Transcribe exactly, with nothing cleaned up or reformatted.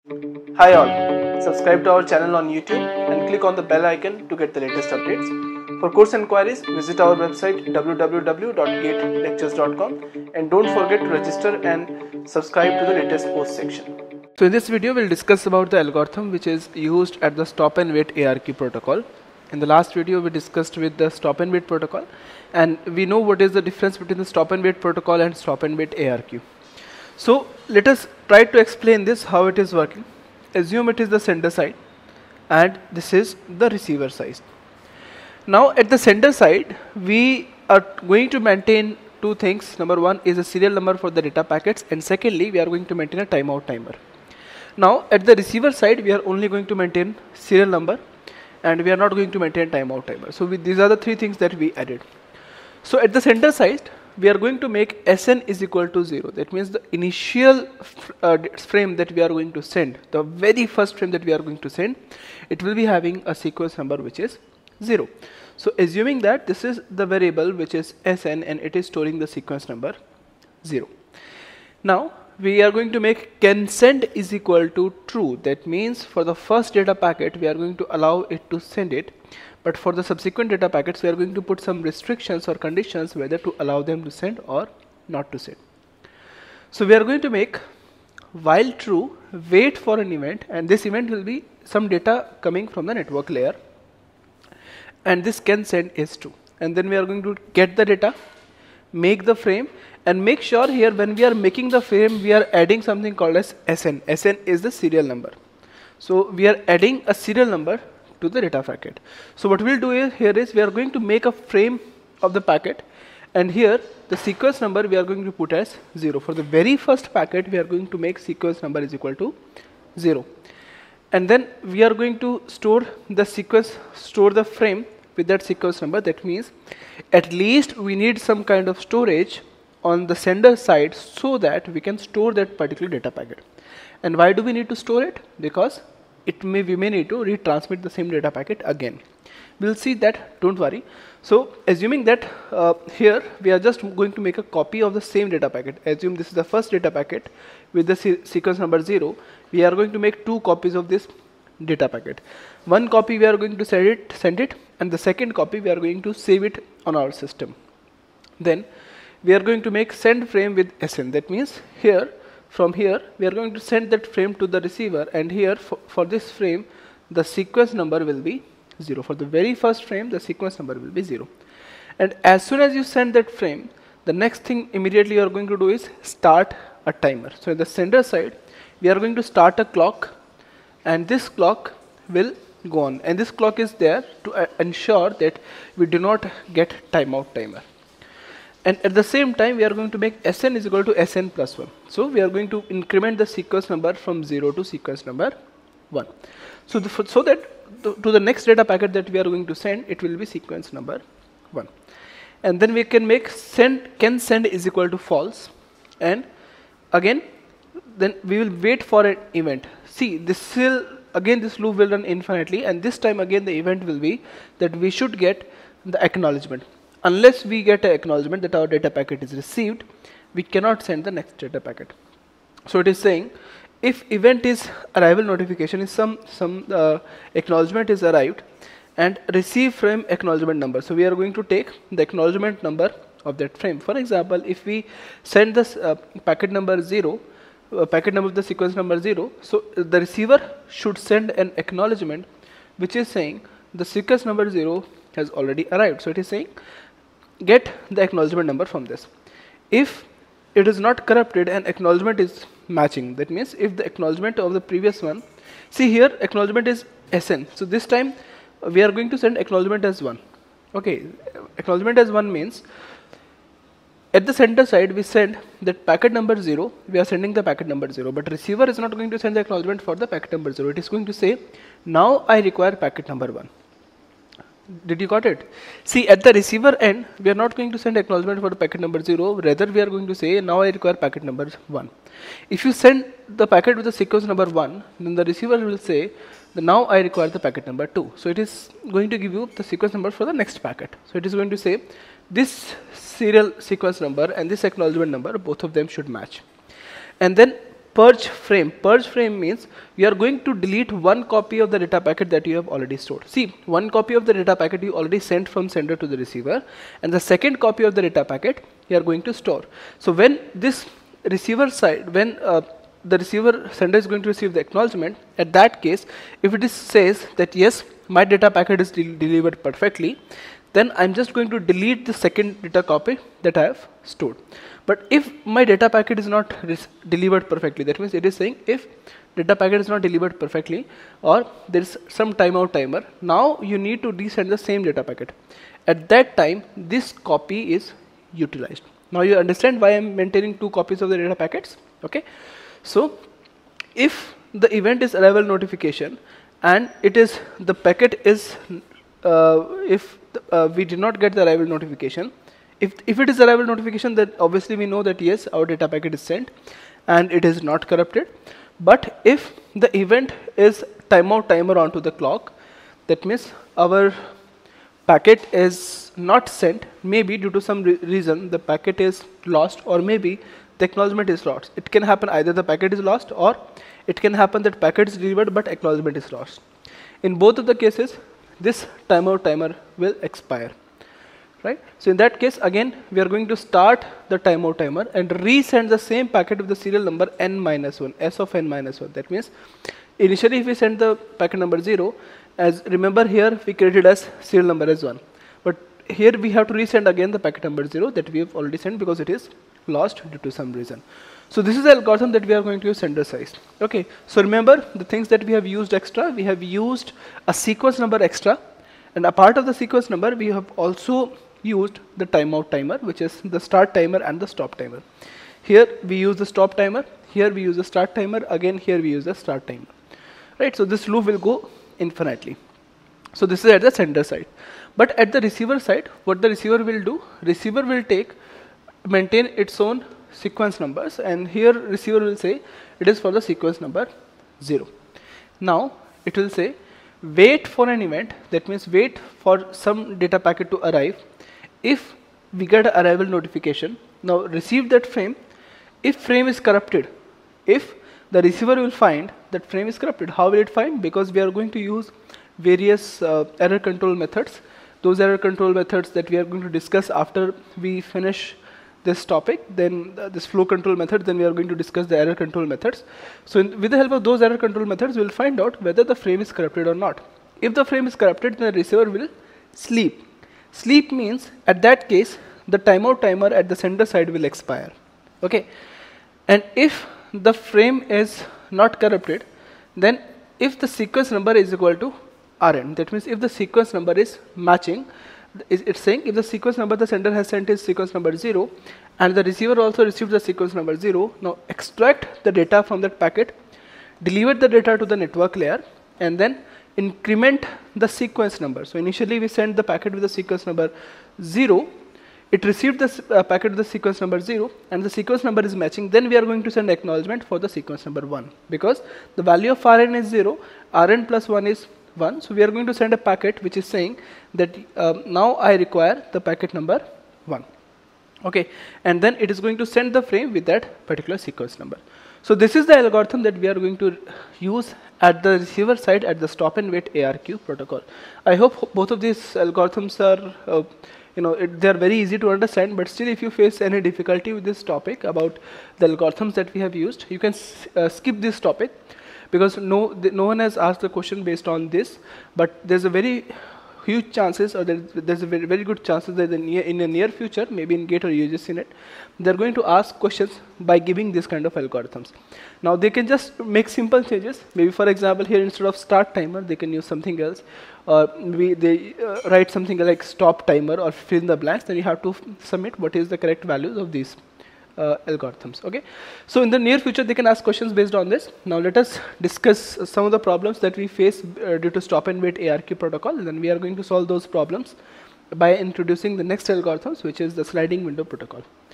Hi all, subscribe to our channel on YouTube and click on the bell icon to get the latest updates. For course enquiries, visit our website w w w dot gate lectures dot com and don't forget to register and subscribe to the latest post section. So in this video, we'll discuss about the algorithm which is used at the stop and wait A R Q protocol. In the last video, we discussed with the stop and wait protocol, and we know what is the difference between the stop and wait protocol and stop and wait A R Q. So let us try to explain this, how it is working. Assume it is the sender side and this is the receiver side. Now at the sender side, we are going to maintain two things. Number one is a serial number for the data packets, and secondly we are going to maintain a timeout timer. Now at the receiver side, we are only going to maintain serial number and we are not going to maintain timeout timer. So we, these are the three things that we added. So at the sender side, we are going to make Sn is equal to zero. That means the initial uh, frame that we are going to send, the very first frame that we are going to send, it will be having a sequence number which is zero. So assuming that this is the variable which is Sn and it is storing the sequence number zero. Now we are going to make can send is equal to true. That means for the first data packet we are going to allow it to send it, but for the subsequent data packets we are going to put some restrictions or conditions whether to allow them to send or not to send. So we are going to make while true wait for an event, and this event will be some data coming from the network layer, and this can send is true, and then we are going to get the data, make the frame, and make sure here when we are making the frame we are adding something called as Sn. Sn is the serial number. So we are adding a serial number to the data packet. So what we'll do is, here is we are going to make a frame of the packet, and here the sequence number we are going to put as zero. For the very first packet we are going to make sequence number is equal to zero, and then we are going to store the sequence, store the frame with that sequence number. That means at least we need some kind of storage on the sender side so that we can store that particular data packet. And why do we need to store it? Because it may we may need to retransmit the same data packet again. We'll see that, don't worry. So assuming that uh, here we are just going to make a copy of the same data packet. Assume this is the first data packet with the se sequence number zero. We are going to make two copies of this data packet. One copy we are going to send it, send it, and the second copy we are going to save it on our system. Then we are going to make send frame with Sn. That means here, from here we are going to send that frame to the receiver, and here for, for this frame the sequence number will be zero. For the very first frame the sequence number will be zero, and as soon as you send that frame, the next thing immediately you are going to do is start a timer. So at the sender side we are going to start a clock, and this clock will go on, and this clock is there to uh, ensure that we do not get timeout timer. And at the same time we are going to make Sn is equal to Sn plus one. So we are going to increment the sequence number from zero to sequence number one. So, the, so that the, to the next data packet that we are going to send, it will be sequence number one. And then we can make send can send is equal to false, and again then we will wait for an event. See, this will again this loop will run infinitely, and this time again the event will be that we should get the acknowledgement. Unless we get an acknowledgement that our data packet is received, we cannot send the next data packet. So it is saying if event is arrival notification is some some uh, acknowledgement is arrived and receive frame acknowledgement number. So we are going to take the acknowledgement number of that frame. For example, if we send this uh, packet number zero, uh, packet number of the sequence number zero, so the receiver should send an acknowledgement which is saying the sequence number zero has already arrived. So it is saying get the acknowledgement number from this. If it is not corrupted and acknowledgement is matching, that means if the acknowledgement of the previous one, see here acknowledgement is Sn, so this time we are going to send acknowledgement as one. Okay, acknowledgement as one means at the center side we send that packet number zero, we are sending the packet number zero, but receiver is not going to send the acknowledgement for the packet number zero. It is going to say now I require packet number one. Did you got it? See, at the receiver end we are not going to send acknowledgement for the packet number zero, rather we are going to say now I require packet number one. If you send the packet with the sequence number one, then the receiver will say that now I require the packet number two. So it is going to give you the sequence number for the next packet. So it is going to say this serial sequence number and this acknowledgement number, both of them should match. And then purge frame. Purge frame means you are going to delete one copy of the data packet that you have already stored. See, one copy of the data packet you already sent from sender to the receiver, and the second copy of the data packet you are going to store. So when this receiver side, when uh, the receiver sender is going to receive the acknowledgement, at that case, if it is says that yes, my data packet is del delivered perfectly, then I'm just going to delete the second data copy that I have stored. But if my data packet is not delivered perfectly, that means it is saying if data packet is not delivered perfectly, or there is some timeout timer, now you need to resend the same data packet. At that time, this copy is utilized. Now you understand why I'm maintaining two copies of the data packets. Okay, so if the event is arrival notification and it is the packet is uh, if the, uh, we did not get the arrival notification, if if it is arrival notification, then obviously we know that yes, our data packet is sent and it is not corrupted. But if the event is timeout timer onto the clock, that means our packet is not sent, maybe due to some re reason the packet is lost, or maybe the acknowledgement is lost. It can happen either the packet is lost, or it can happen that packet is delivered but acknowledgement is lost. In both of the cases, this timeout timer will expire. Right? So in that case, again, we are going to start the timeout timer and resend the same packet with the serial number n minus one, s of n minus one. That means initially if we send the packet number zero, as remember here we created as serial number as one. But here we have to resend again the packet number zero that we have already sent because it is lost due to some reason. So this is the algorithm that we are going to use sender size. Okay. So remember the things that we have used extra. We have used a sequence number extra, and a part of the sequence number we have also used the timeout timer, which is the start timer and the stop timer. Here we use the stop timer, here we use the start timer, again here we use the start timer. Right, so this loop will go infinitely. So this is at the sender side. But at the receiver side, what the receiver will do, receiver will take, maintain its own sequence numbers, and here receiver will say it is for the sequence number zero. Now it will say wait for an event, that means wait for some data packet to arrive. If we get an arrival notification, now receive that frame. If frame is corrupted, if the receiver will find that frame is corrupted, how will it find? Because we are going to use various uh, error control methods. Those error control methods that we are going to discuss after we finish this topic, then uh, this flow control method, then we are going to discuss the error control methods. So in, with the help of those error control methods, we will find out whether the frame is corrupted or not. If the frame is corrupted, then the receiver will sleep. Sleep means at that case the timeout timer at the sender side will expire. Okay, and if the frame is not corrupted, then if the sequence number is equal to Rn, that means if the sequence number is matching, it's saying if the sequence number the sender has sent is sequence number zero and the receiver also received the sequence number zero, now extract the data from that packet, deliver the data to the network layer, and then increment the sequence number. So initially we sent the packet with the sequence number zero, it received the uh, packet with the sequence number zero, and the sequence number is matching, then we are going to send acknowledgement for the sequence number one, because the value of Rn is zero, Rn plus one is one, so we are going to send a packet which is saying that uh, now I require the packet number one. Okay, and then it is going to send the frame with that particular sequence number. So this is the algorithm that we are going to use at the receiver side at the stop and wait A R Q protocol. I hope both of these algorithms are, uh, you know, it, they are very easy to understand, but still if you face any difficulty with this topic about the algorithms that we have used, you can uh, skip this topic, because no, no one has asked the question based on this, but there's a very huge chances, or there, there's a very, very good chances that in, near, in the near future, maybe in GATE or U G C net, they're going to ask questions by giving this kind of algorithms. Now they can just make simple changes. Maybe for example here instead of start timer, they can use something else, or maybe they uh, write something like stop timer or fill in the blanks. Then you have to submit what is the correct values of these uh, algorithms. Okay. So in the near future they can ask questions based on this. Now let us discuss some of the problems that we face uh, due to stop and wait A R Q protocol, and then we are going to solve those problems by introducing the next algorithms, which is the sliding window protocol.